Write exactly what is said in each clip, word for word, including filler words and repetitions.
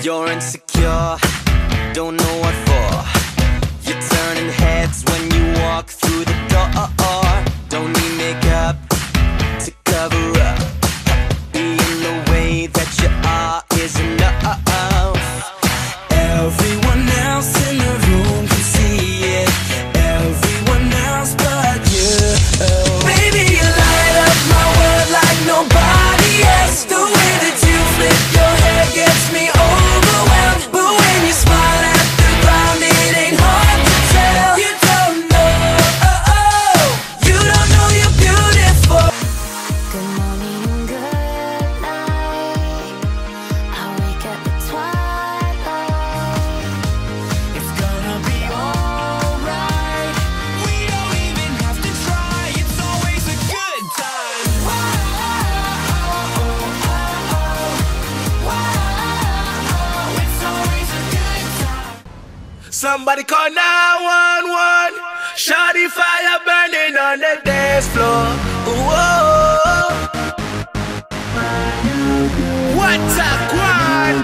You're insecure, don't know what for. You're turning heads when you walk through the door. Don't need makeup to cover up. Being the way that you are is enough. Everyone else in the room can see it. Everyone else but you. Baby, you light up my world like nobody else. The way that you flip your hair gets me overwhelmed. But when you smile at the ground, it ain't hard to tell. You don't know, oh, oh. You don't know you're beautiful. Good morning, good night. I wake up at twilight. It's gonna be alright. We don't even have to try. It's always a good time. Whoa, oh, oh, oh, oh. Whoa, it's always a good time. Somebody call nine one one. Shawty fire burning on the dance floor. Whoa. What a quad.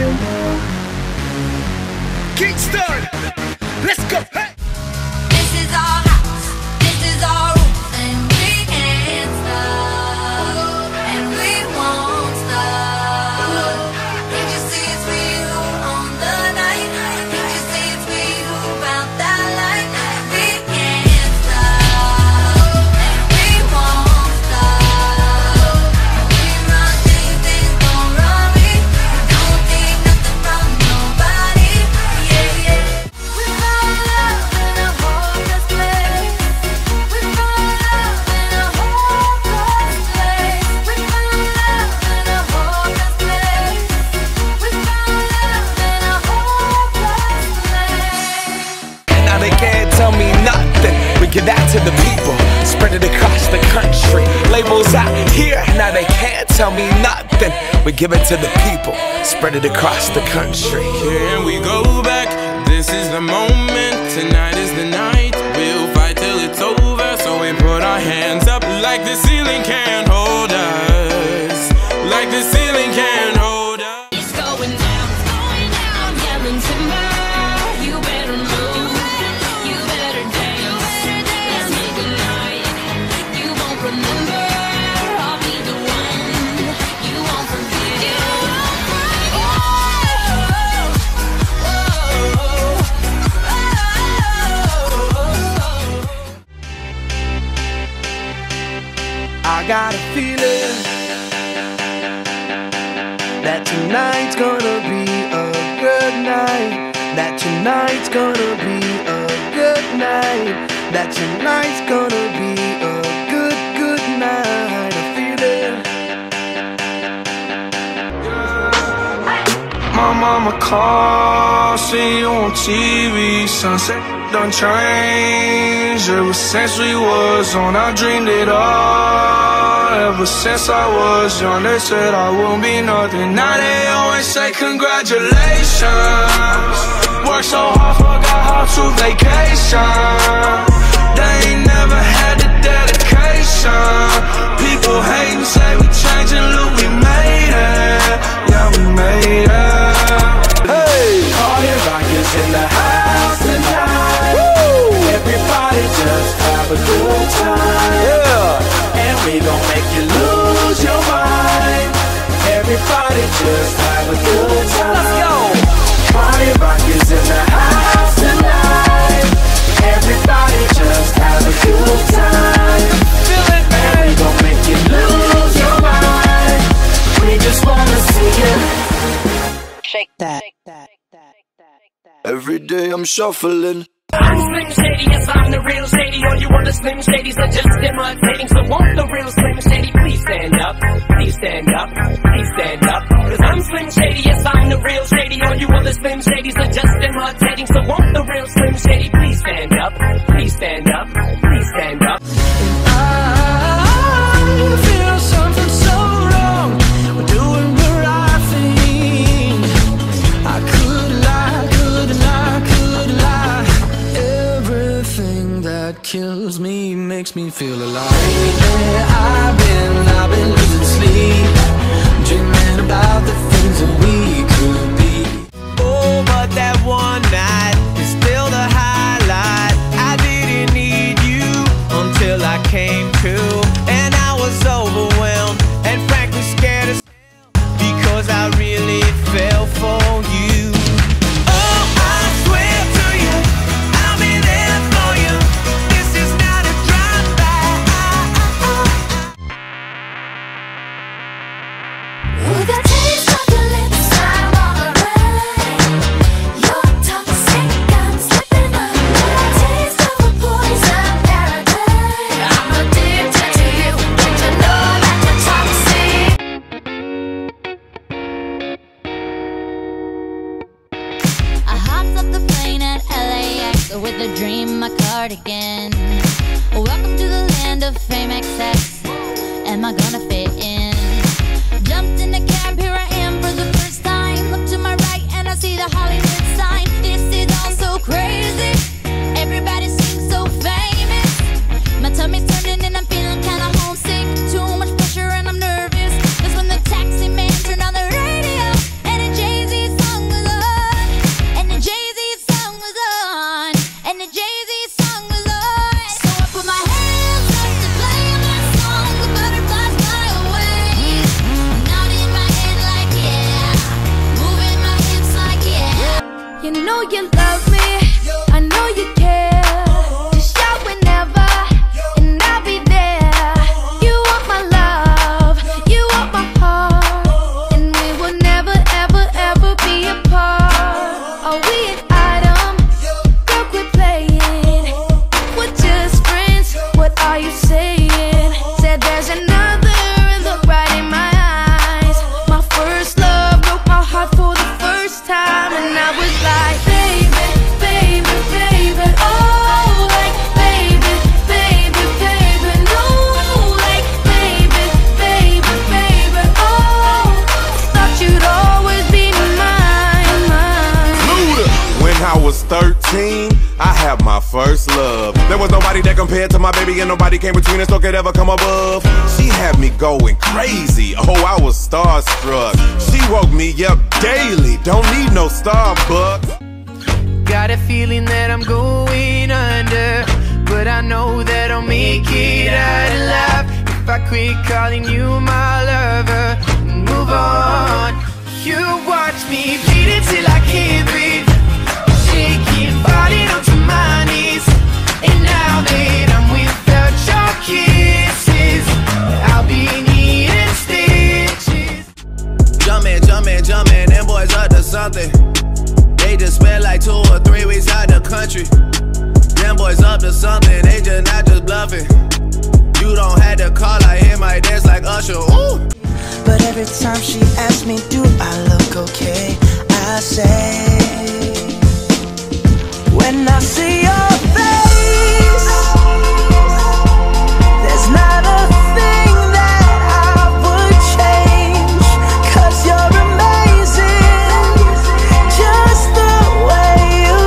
Kingston, let's go. Hey. This is our house, this is our roof, and we can't stop, and we won't stop. Can't you see it's we who own the night? Can't you see it's we who found that light? We can't stop, and we won't stop. We run things, things don't run me. Don't take nothing from nobody. Yeah, yeah. We found love in a hopeless place. We found love in a hopeless place. We found love in a hopeless place. We found love in a hopeless place. And now they can't tell me nothing. We give that to the people, spread it across the country. Labels out here, now they can't tell me nothing. We give it to the people, spread it across the country. Here we go back, this is the moment, tonight is the night. We'll fight till it's over, so we put our hands up like the ceiling can't hold us. Like the ceiling can't hold us. It's going down, it's going down. I'm yelling timber. You better move. You better dance. Let's make a night. You won't remember. I'll be the one. You won't forget. Oh, I got a feeling that tonight's gonna be a good night. That tonight's gonna be a good night. That tonight's gonna be a good, good night. I feel it. My mama called, see you on T V. Sunset done changed. Ever since we was on, I dreamed it all. Ever since I was young, they said I won't be nothing. Now they always say congratulations. Worked so hard, forgot how to vacation. They ain't never had the dedication. People hate and say we changing, look, we made it. Yeah, we made it. Hey! Party rockers in the house tonight. Woo! Everybody just have a good time. Yeah! And we gon' make you lose your mind. Everybody just have a good time. Let's go! Party rockers in the house tonight. Everybody just have a good time. Feel it, And we gon' make you lose your mind. We just wanna see you shake that. Every day I'm shuffling. I'm Slim Shady, yes I'm the real Shady. All you other Slim Shadys are just imitating. So won't the real Slim Shady please stand up? Please stand up, please stand up. Cause I'm Slim Shady, yes I'm the real Shady. All you other Slim Shadys are just imitating. So won't the real Slim Shady please stand up? Please stand up, please stand up. I feel something so wrong. We're doing the right thing. I could lie, could lie, could lie. Everything that kills me makes me feel alive. Lately I've been, I've been losing sleep, dreaming about the things that we could be. with a dream, my cardigan. Welcome to the land of fame excess. Am I gonna fit in? Jumped in the cab, here I am for the first time. Look to my right and I see the Hollywood sign. This is all so crazy. Everybody seems so famous. My tummy's turning and I'm feeling kinda homesick. Too much pressure and I'm nervous. That's when the taxi man turned on the radio and a Jay-Z song was on. And the Jay-Z song was on. And the Jay-Z song was on. So I put my hands up to play my song. The butterflies fly away. Nod in my head like yeah. Moving my hips like yeah. You know you love me, I know you care. Just shout whenever, and I'll be there. You want my love, you want my heart, and we will never, ever, ever be apart. Are we an item? Girl, quit playing. We're just friends, what are you saying? Said there's another, look right in my eyes. My first love broke my heart for the first time, and I was like, baby, baby, baby, oh, like, baby, baby, baby, no, like, baby, baby, baby, oh, thought you'd always be mine, mine. Luda. When I was thirteen, I had my first love. There was nobody that compared to my baby, and nobody came between us or could ever come above. She had me going crazy. Oh, I was starstruck. She woke me up daily. Don't need no Starbucks. Got a feeling that I'm going under, but I know that I'll make it out alive if I quit calling you my lover and move on. You watch me bleed till I can't breathe, shaking, falling onto my knees. And now that I'm without your kisses, I'll be needing stitches. Jumpin', jumpin', jumpin', them boys up to something. They just spent like two or three weeks out the country. Them boys up to something, they just not just bluffing. You don't have to call, I hear my dance like Usher, ooh. But every time she asks me, do I look okay? I say, when I see your face, there's not a thing that I would change. 'Cause you're amazing, just the way you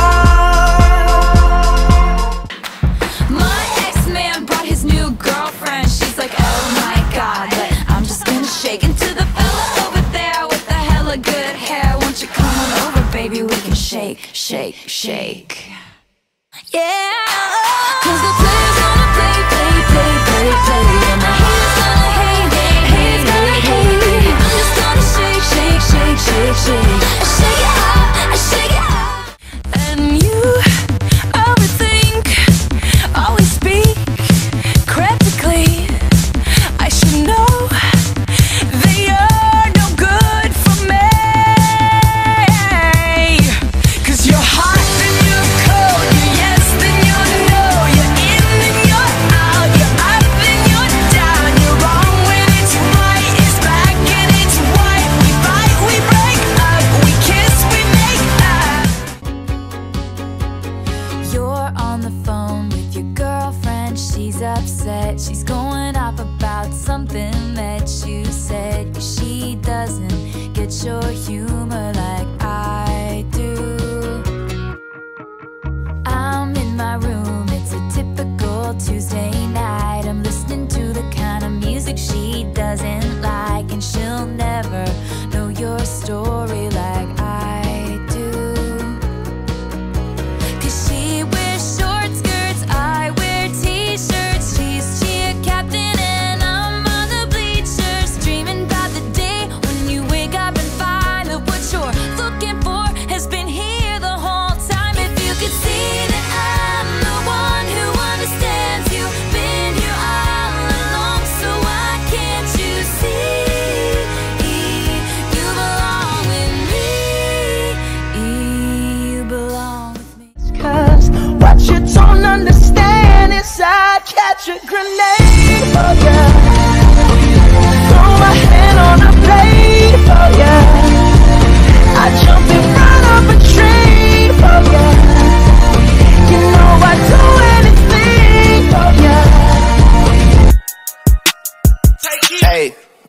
are. My ex-man brought his new girlfriend. She's like, oh my god, but I'm just gonna shake into the fella over there with the hella good hair. Won't you come on over, baby? We can shake, shake, shake. Yeah. 'Cause the players gonna play, play, play, play, play, and the haters gonna hate, hate, haters gonna hate. I'm just gonna shake, shake, shake, shake, shake. I shake it up, I shake it up. And you overthink, always speak critically. I should know that you're no good for me. 'Cause you're hot, then you're cold, you're yes, then you're no, you're in, then you're out, you're up, then you're down, you're wrong when it's right, it's black and it's white. We fight, we break up, we kiss, we make up. You're on the phone with your girlfriend, she's upset. She's going off about something that you said. She doesn't get your humor like I do. I'm in my room, it's a typical Tuesday night. I'm listening to the kind of music she doesn't like, and she'll never know your story like I do. 'Cause she wears short skirts, I wear t-shirts. She's cheer captain and I'm on the bleachers, dreaming about the day when you wake up and find that what you're looking for has been here the whole time. If you could see that I'm the one who understands you, been here all along, so why can't you see you belong with me? You belong with me. 'Cause what you don't understand is I catch a grenade for ya. Throw my hand on a blade for ya. I jump in front of a train for ya.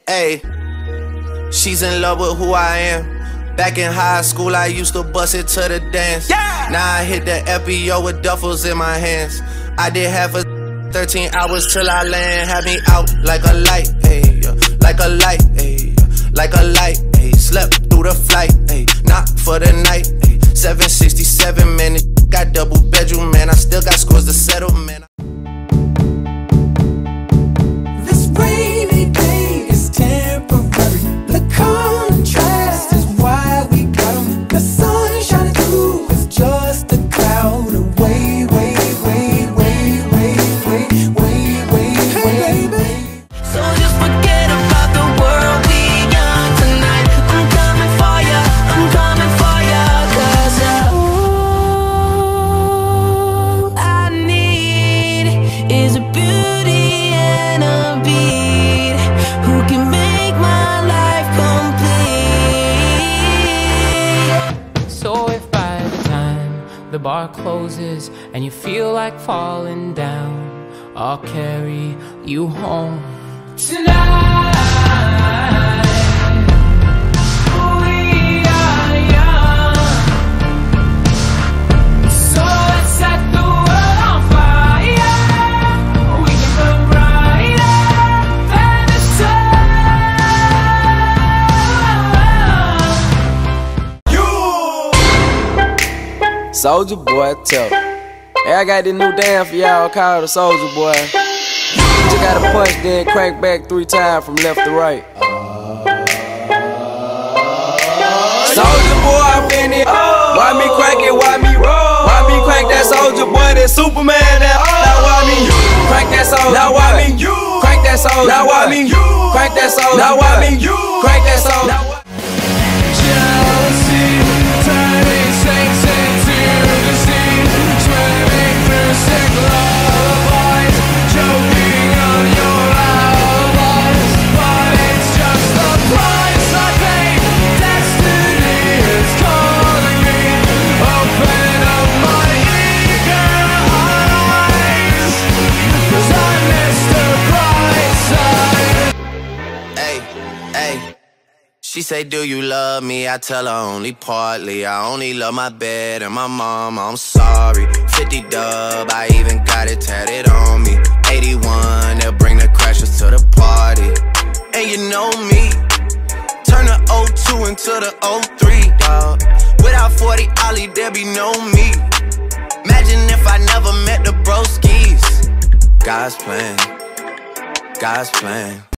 Ayy, she's in love with who I am. Back in high school, I used to bust it to the dance. Yeah. Now I hit the F B O with duffels in my hands. I did half a thirteen hours till I land. Had me out like a light, ayy, like a light, ayy, like a light, ayy. Slept through the flight, ayy, not for the night, ayy. seven sixty-seven, man, it got double bedroom, man. I still got scores to settle, man. This rainy day is temporary. The contrast is why we got 'em. The sun shining through is just a cloud away, way, way, way, way, way, way, way, way, way. So just forget about the world we got tonight. I'm coming for ya, I'm coming for ya, 'cause all I need is a beauty and a beat who can make my life complete. So if by the time the bar closes and you feel like falling down, I'll carry you home tonight. We are young, so let's set the world on fire. We can burn brighter than the sun. Soulja Boy tough. Hey, I got this new dance for y'all called the Soulja Boy. You gotta punch, then crank back three times from left to right. Soulja Boy, I'm in it. Why me crank it? Why me roll? Why me crank that Soulja Boy? That Superman? That now why me crank that Soulja? Now why me crank that Soulja? Now why me crank that Soulja? Now why me crank that Soulja? Jealousy, turning saints into the sea, swimming through sick lullabies, choking on your alibis, but it's just the price I pay. Destiny is calling me. Open up my eager eyes, 'cause I missed the bright side. Ay, ay. She say, do you love me? I tell her only partly. I only love my bed and my mom, I'm sorry. Fifty dub, I even got it tatted on me. Eighty-one, they'll bring the crashers to the party. And you know me, turn the oh two into the oh three, dawg. Without forty Ollie, there be no me. Imagine if I never met the broskies. God's plan, God's plan.